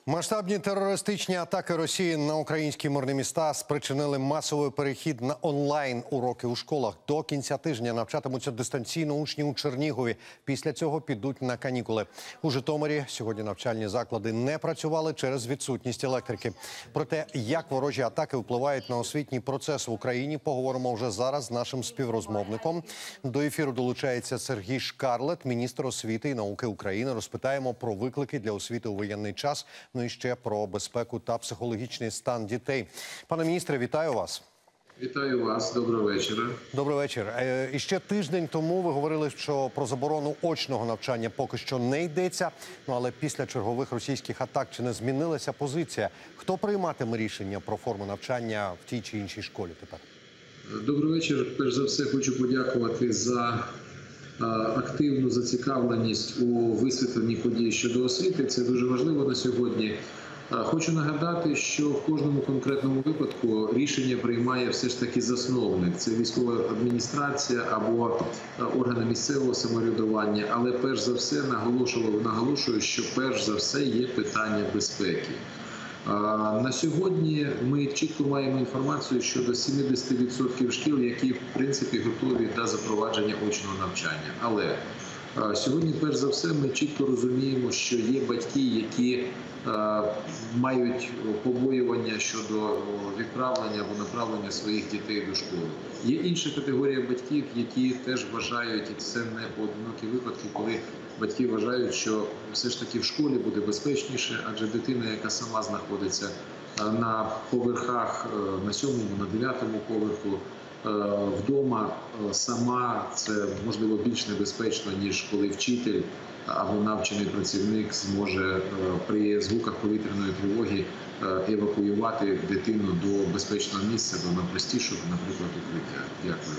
Масштабні терористичні атаки Росії на українські мирні міста спричинили масовий перехід на онлайн-уроки у школах. До кінця тижня навчатимуться дистанційно учні у Чернігові. Після цього підуть на канікули. У Житомирі сьогодні навчальні заклади не працювали через відсутність електрики. Про те, як ворожі атаки впливають на освітній процес в Україні, поговоримо вже зараз з нашим співрозмовником. До ефіру долучається Сергій Шкарлет, міністр освіти і науки України. Розпитаємо про виклики для освіти у воєнний час. Ну і ще про безпеку та психологічний стан дітей. Пане міністре, вітаю вас. Вітаю вас. Доброго вечора. Добрий вечір. І ще тиждень тому ви говорили, що про заборону очного навчання поки що не йдеться. Ну, але після чергових російських атак чи не змінилася позиція? Хто прийматиме рішення про форму навчання в тій чи іншій школі тепер? Добрий вечір. Перш за все, хочу подякувати за активну зацікавленість у висвітленні подій щодо освіти. Це дуже важливо на сьогодні. Хочу нагадати, що в кожному конкретному випадку рішення приймає все ж таки засновник. Це військова адміністрація або органи місцевого самоврядування. Але перш за все наголошую, що перш за все є питання безпеки. На сьогодні ми чітко маємо інформацію щодо 70% шкіл, які в принципі готові до запровадження очного навчання. Але сьогодні, перш за все, ми чітко розуміємо, що є батьки, які мають побоювання щодо відправлення або направлення своїх дітей до школи. Є інша категорія батьків, які теж вважають, і це не поодинокі випадки, коли батьки вважають, що все ж таки в школі буде безпечніше, адже дитина, яка сама знаходиться на поверхах, на 7-му, на 9-му поверху, вдома сама, це можливо більш небезпечно, ніж коли вчитель або навчений працівник зможе при звуках повітряної тривоги евакуювати дитину до безпечного місця, до найпростішого, наприклад, укриття. Дякую.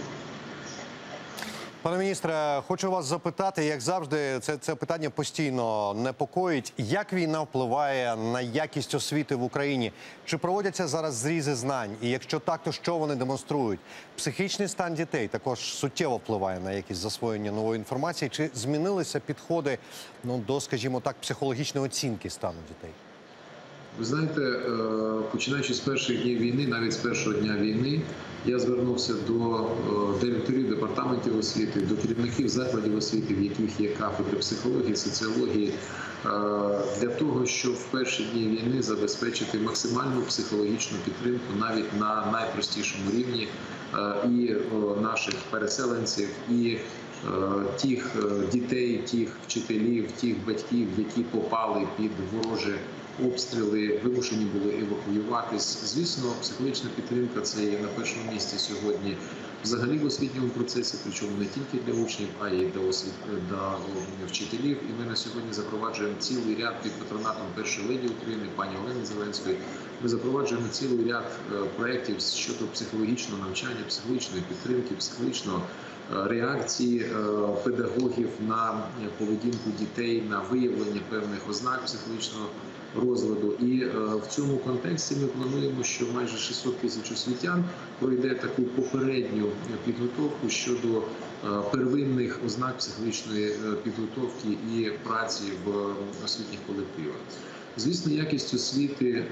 Пане міністре, хочу вас запитати, як завжди, це питання постійно непокоїть. Як війна впливає на якість освіти в Україні? Чи проводяться зараз зрізи знань? І якщо так, то що вони демонструють? Психічний стан дітей також суттєво впливає на якість засвоєння нової інформації. Чи змінилися підходи до, скажімо так, психологічної оцінки стану дітей? Ви знаєте, починаючи з перших днів війни, навіть з першого дня війни, я звернувся до директорів департаментів освіти, до керівників закладів освіти, в яких є кафедри психології, соціології, для того, щоб в перші дні війни забезпечити максимальну психологічну підтримку навіть на найпростішому рівні і наших переселенців, і тих дітей, тих вчителів, тих батьків, які попали під ворожі обстріли, вимушені були евакуюватись. Звісно, психологічна підтримка – це є на першому місці сьогодні взагалі в освітньому процесі, причому не тільки для учнів, а й для вчителів. І ми на сьогодні запроваджуємо цілий ряд під патронатом першої леді України, пані Олени Зеленської. Ми запроваджуємо цілий ряд проєктів щодо психологічного навчання, психологічної підтримки, психологічної реакції педагогів на поведінку дітей, на виявлення певних ознак психологічного розладу. І в цьому контексті ми плануємо, що майже 600 тисяч освітян пройде таку попередню підготовку щодо первинних ознак психологічної підготовки і праці в освітніх колективах. Звісно, якість освіти,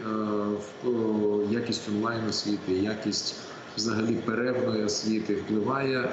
якість онлайн-освіти, якість взагалі перервної освіти впливає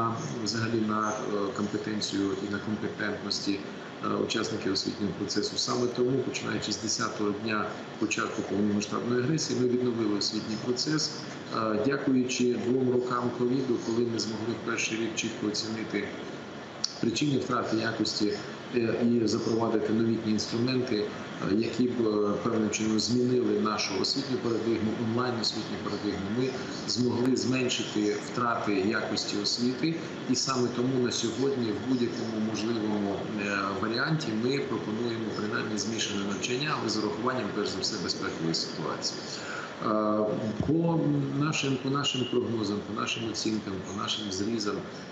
на компетенцію і на компетентності учасників освітнього процесу. Саме тому, починаючи з 10-го дня початку повномасштабної агресії, ми відновили освітній процес. Дякуючи 2 рокам ковіду, коли ми змогли в перший рік чітко оцінити причини втрати якості і запровадити новітні інструменти, які б певним чином змінили нашу освітню парадигму, онлайн-освітню парадигму, ми змогли зменшити втрати якості освіти. І саме тому на сьогодні в будь-якому можливому варіанті ми пропонуємо принаймні змішане навчання, але з урахуванням, перш за все, безпекової ситуації. По нашим прогнозам, по нашим оцінкам, по нашим зрізам,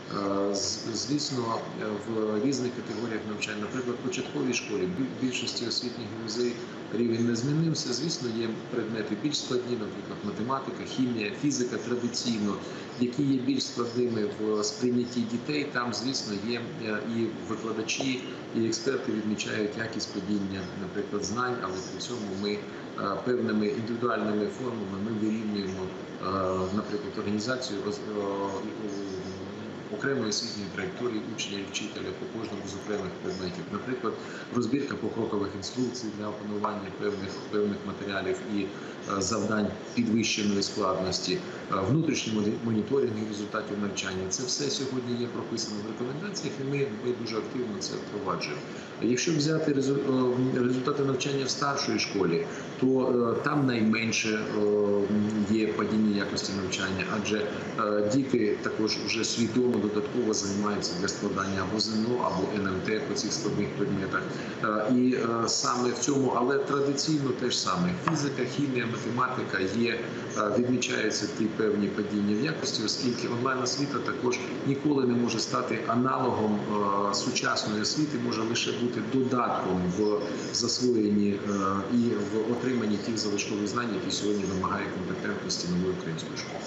звісно, в різних категоріях навчання, наприклад, в початковій школі, в більшості освітніх галузей рівень не змінився. Звісно, є предмети більш складні, наприклад, математика, хімія, фізика традиційно, які є більш складними в сприйнятті дітей. Там, звісно, є і викладачі, і експерти відмічають якість падіння, наприклад, знань, але при цьому ми певними індивідуальними формами ми вирівнюємо, наприклад, організацію окремої освітньої траєкторії учня і вчителя по кожному з окремих предметів. Наприклад, розбірка покрокових інструкцій для опанування певних матеріалів і завдань підвищеної складності, внутрішній моніторинг результатів навчання. Це все сьогодні є прописано в рекомендаціях, і ми дуже активно це впроваджуємо. Якщо взяти результати навчання в старшій школі, то там найменше є падіння якості навчання, адже діти також вже свідомо додатково займаються для складання або ЗНО, або НМТ по цих складних предметах. І саме в цьому, але традиційно теж саме фізика, хімія, математика відмічаються ті певні падіння в якості, оскільки онлайн-освіта також ніколи не може стати аналогом сучасної освіти, може лише бути додатком в засвоєнні і в отриманні тих залишкових знань, які сьогодні вимагають компетентності нової української школи.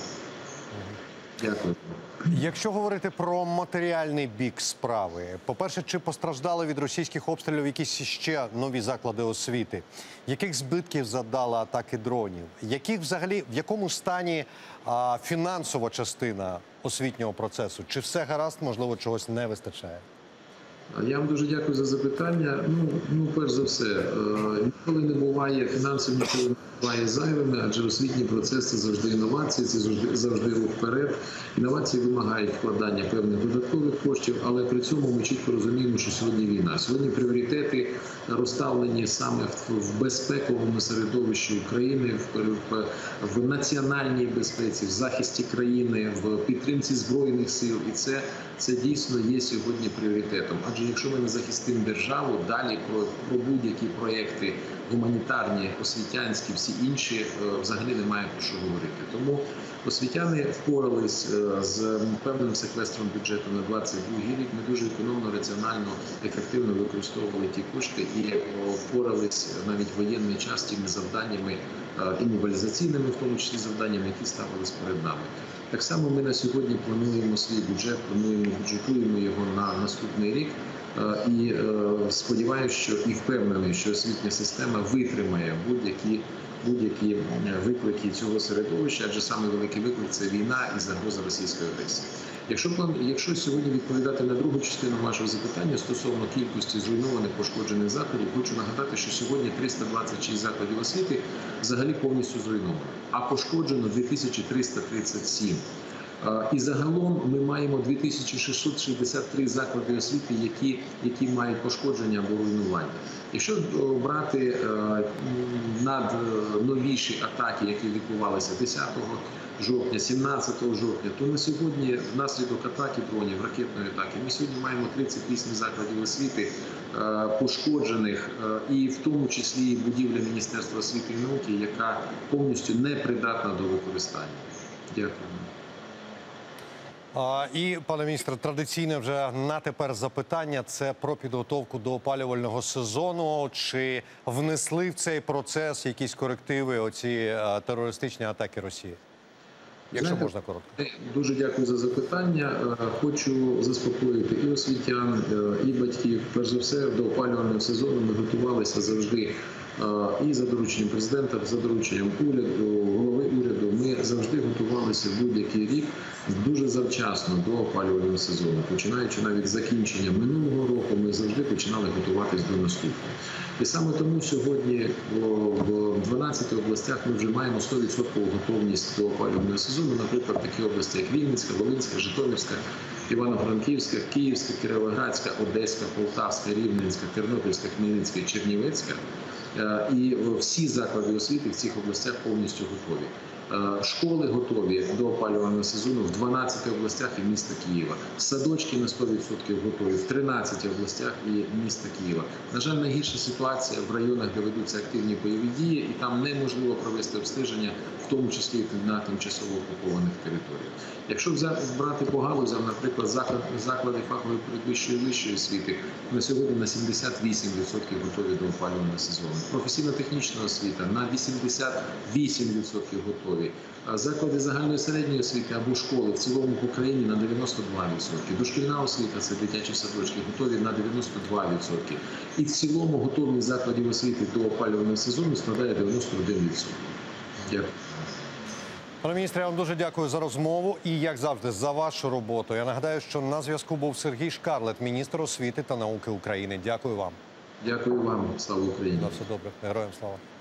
Дякую. Якщо говорити про матеріальний бік справи, по-перше, чи постраждали від російських обстрілів якісь ще нові заклади освіти? Яких збитків завдали атаки дронів? В якому стані фінансова частина освітнього процесу? Чи все гаразд, можливо, чогось не вистачає? Я вам дуже дякую за запитання. Перш за все, ніколи не буває фінансів, ніколи не буває зайвими, адже освітній процес – це завжди інновації, це завжди рух вперед. Інновації вимагають вкладання певних додаткових коштів, але при цьому ми чітко розуміємо, що сьогодні війна. Сьогодні пріоритети розставлені саме в безпековому середовищі України, в національній безпеці, в захисті країни, в підтримці Збройних сил. І це дійсно є сьогодні пріоритетом. Адже якщо ми не захистимо державу, далі про будь-які проєкти гуманітарні, освітянські, всі інші, взагалі немає про що говорити. Тому освітяни впорались з певним секвестром бюджету на 22 рік. Ми дуже економно, раціонально, ефективно використовували ті кошти і впорались навіть в воєнний час тими завданнями, і мобілізаційними, в тому числі завданнями, які ставились перед нами. Так само ми на сьогодні плануємо свій бюджет, бюджетуємо його на наступний рік. І сподіваюся, що і впевнений, що освітня система витримає будь-які виклики цього середовища, адже саме великий виклик – це війна і загроза російської агресії. Якщо сьогодні відповідати на другу частину вашого запитання стосовно кількості зруйнованих, пошкоджених закладів, хочу нагадати, що сьогодні 326 закладів освіти взагалі повністю зруйновано, а пошкоджено 2337. І загалом ми маємо 2663 заклади освіти, які мають пошкодження або руйнування. Якщо брати новіші атаки, які відбувалися 10 жовтня, 17 жовтня, то на сьогодні внаслідок атаки дронів, ракетної атаки, ми сьогодні маємо 38 закладів освіти пошкоджених, і в тому числі будівля Міністерства освіти і науки, яка повністю не придатна до використання. Дякую. І, пане міністре, традиційне вже на тепер запитання – це про підготовку до опалювального сезону. Чи внесли в цей процес якісь корективи оці терористичні атаки Росії? Якщо можна коротко. Дуже дякую за запитання. Хочу заспокоїти і освітян, і батьків. Перш за все, до опалювального сезону ми готувалися завжди і за дорученням президента, за дорученням уряду, голови уряду. Ми завжди готувалися будь-який рік дуже завчасно до опалювального сезону. Починаючи навіть з закінчення минулого року, ми завжди починали готуватись до наступного. І саме тому сьогодні в 12 областях ми вже маємо 100% готовність до опалювального сезону. Наприклад, такі області, як Вінницька, Волинська, Житомирська, Івано-Франківська, Київська, Кіровоградська, Одеська, Полтавська, Рівненська, Тернопільська, Хмельницька і Чернівецька. І всі заклади освіти в цих областях повністю готові. Школи готові до опалювального сезону в 12 областях і міста Києва. Садочки на 100% готові в 13 областях і міста Києва. На жаль, найгірша ситуація в районах, де ведуться активні бойові дії, і там неможливо провести обстеження, в тому числі на тимчасово окупованих територіях. Якщо брати по галузям, наприклад, заклади фахової передвищої і вищої освіти на сьогодні на 78% готові до опалювального сезону. Професійно-технічна освіта на 88% готові. Заклади загальної середньої освіти або школи в цілому в Україні на 92%. Дошкільна освіта, це дитячі садочки, готові на 92%. І в цілому готовність закладів освіти до опалювального сезону складає 91%. Дякую. Пане міністре, я вам дуже дякую за розмову і, як завжди, за вашу роботу. Я нагадаю, що на зв'язку був Сергій Шкарлет, міністр освіти та науки України. Дякую вам. Дякую вам. Слава Україні. На все добре. Героям слава.